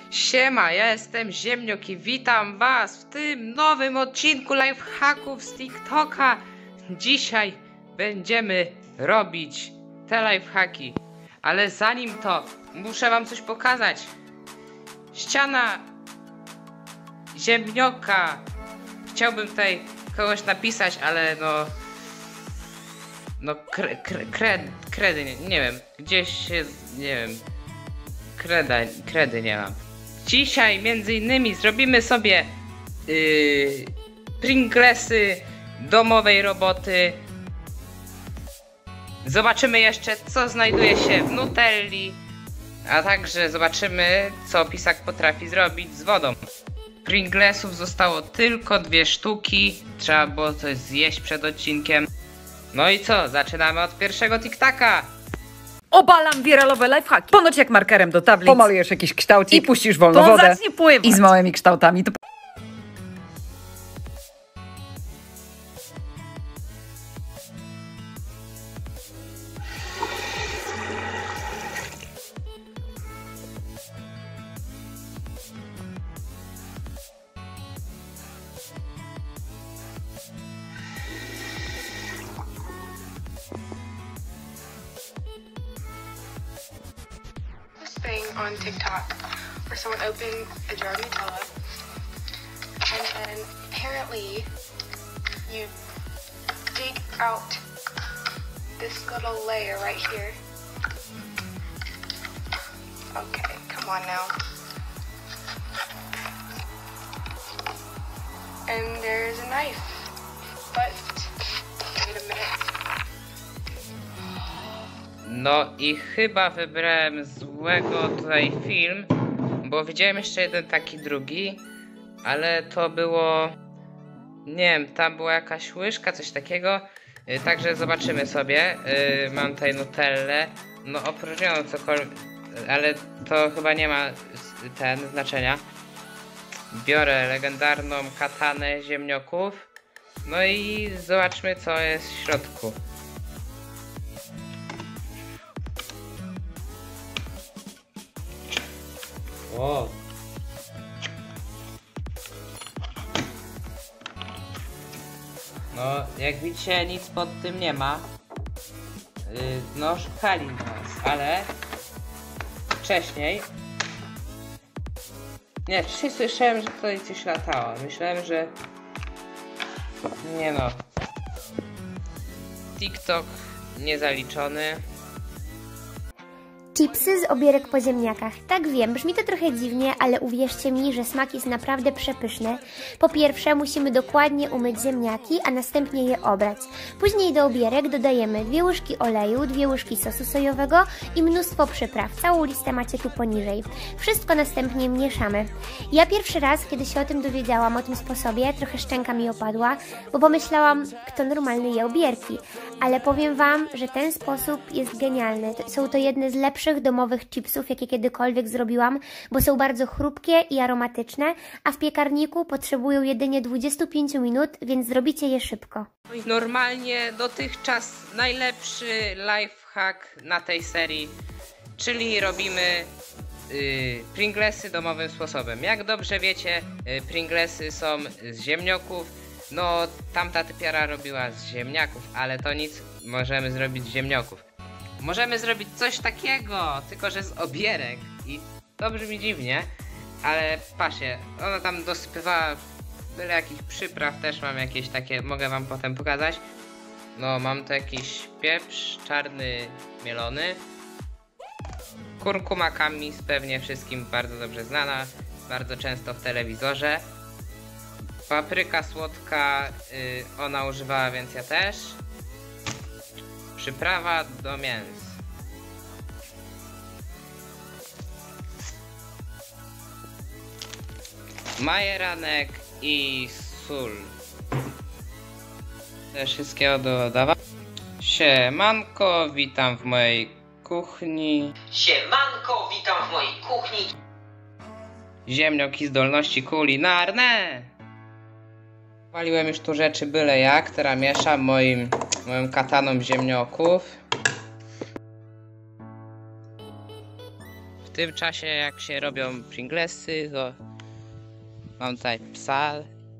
Siema, ja jestem Ziemniok i witam was w tym nowym odcinku lifehacków z TikToka. Dzisiaj będziemy robić te lifehacki, ale zanim to muszę wam coś pokazać. Ściana Ziemnioka. Chciałbym tutaj kogoś napisać, ale kredy, nie wiem, gdzieś jest, nie wiem, kredy nie mam. Dzisiaj między innymi zrobimy sobie Pringlesy domowej roboty. Zobaczymy jeszcze, co znajduje się w Nutelli, a także zobaczymy, co pisak potrafi zrobić z wodą. Pringlesów zostało tylko 2 sztuki, trzeba było coś zjeść przed odcinkiem. No i co, zaczynamy od pierwszego TikToka. Obalam wiralowe lifehacki. Ponoć jak markerem do tablic pomalujesz jakiś kształcik i puścisz wolną to on wodę zacznie pływać. i z małymi kształtami. To... Thing on TikTok where someone opened a jar of Nutella and then apparently you dig out this little layer right here. Okay, come on now. And there's a knife, but wait a minute. No i chyba wybrałem złego tutaj film, bo widziałem jeszcze jeden taki drugi, ale to było, nie wiem, tam była jakaś łyżka, coś takiego, także zobaczymy sobie. Mam tutaj Nutellę, no opróżnioną cokolwiek, ale to chyba nie ma znaczenia. Biorę legendarną katanę ziemnioków, no i zobaczmy, co jest w środku. O. No, jak widzicie, nic pod tym nie ma. No, szukali nas, ale wcześniej... Nie, wcześniej słyszałem, że tutaj coś latało. Myślałem, że... Nie no. TikTok niezaliczony. Chipsy z obierek po ziemniakach. Tak wiem, brzmi to trochę dziwnie, ale uwierzcie mi, że smak jest naprawdę przepyszny. Po pierwsze musimy dokładnie umyć ziemniaki, a następnie je obrać. Później do obierek dodajemy 2 łyżki oleju, 2 łyżki sosu sojowego i mnóstwo przypraw. Całą listę macie tu poniżej. Wszystko następnie mieszamy. Ja pierwszy raz, kiedy się o tym dowiedziałam, o tym sposobie, trochę szczęka mi opadła, bo pomyślałam, kto normalny je obierki. Ale powiem wam, że ten sposób jest genialny. Są to jedne z lepszych domowych chipsów, jakie kiedykolwiek zrobiłam, bo są bardzo chrupkie i aromatyczne, a w piekarniku potrzebują jedynie 25 minut, więc zrobicie je szybko. Normalnie dotychczas najlepszy lifehack na tej serii, czyli robimy Pringlesy domowym sposobem. Jak dobrze wiecie, Pringlesy są z ziemnioków. No, tamta typiara robiła z ziemniaków, ale to nic, możemy zrobić z ziemnioków. Możemy zrobić coś takiego, tylko że z obierek i to brzmi dziwnie, ale patrzcie, ona tam dosypywała byle jakichś przypraw, też mam jakieś takie, mogę wam potem pokazać. No, mam tu jakiś pieprz czarny mielony, kurkuma kamis, pewnie wszystkim bardzo dobrze znana, bardzo często w telewizorze. Papryka słodka, ona używała, więc ja też. Przyprawa do mięs. Majeranek i sól. Też wszystkiego dodawam. Siemanko, witam w mojej kuchni. Siemanko, witam w mojej kuchni. Ziemniok i zdolności kulinarne. Waliłem już tu rzeczy byle jak, teraz mieszam moją kataną ziemnioków. W tym czasie, jak się robią Pringlesy, to mam tutaj psa.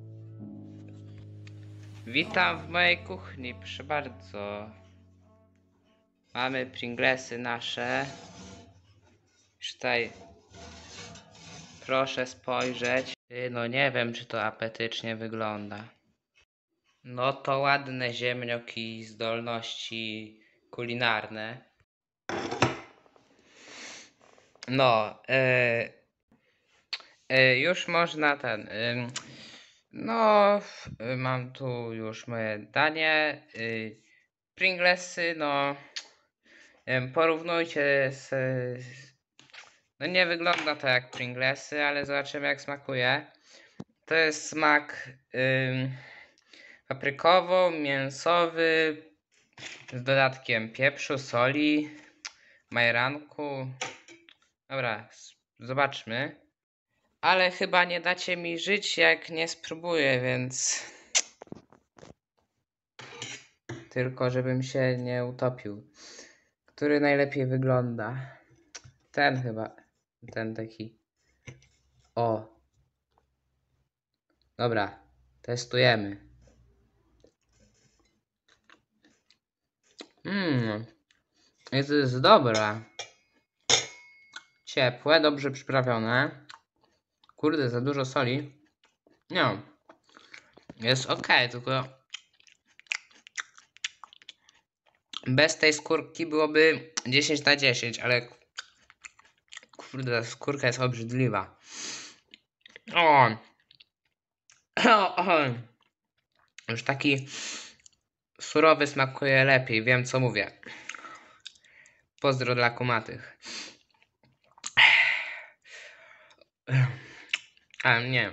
Witam w mojej kuchni, proszę bardzo. Mamy Pringlesy nasze. Już tutaj proszę spojrzeć. No nie wiem, czy to apetycznie wygląda. No to ładne ziemnioki, zdolności kulinarne. No, już można no, mam tu już moje danie. Pringlesy, no, porównujcie no nie wygląda to jak Pringlesy, ale zobaczymy jak smakuje. To jest smak paprykowo-mięsowy z dodatkiem pieprzu, soli, majeranku. Dobra, zobaczmy. Ale chyba nie dacie mi żyć, jak nie spróbuję, więc... Tylko żebym się nie utopił. Który najlepiej wygląda? Ten chyba. Ten taki. O. Dobra, testujemy. Jest dobra. Ciepłe, dobrze przyprawione. Kurde, za dużo soli. Nie. Jest ok, tylko bez tej skórki byłoby 10 na 10, ale kurde, ta skórka jest obrzydliwa. O. Już taki surowy smakuje lepiej, wiem co mówię. Pozdro dla kumatych.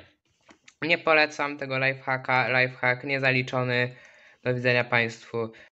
Nie polecam tego lifehacka. Lifehack niezaliczony. Do widzenia Państwu.